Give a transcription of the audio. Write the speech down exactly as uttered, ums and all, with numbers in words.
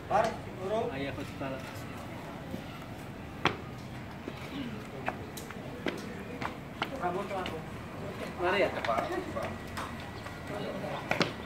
Par, urung. Ayah hospital. Kamu tuh aku. Mari ya. Pak.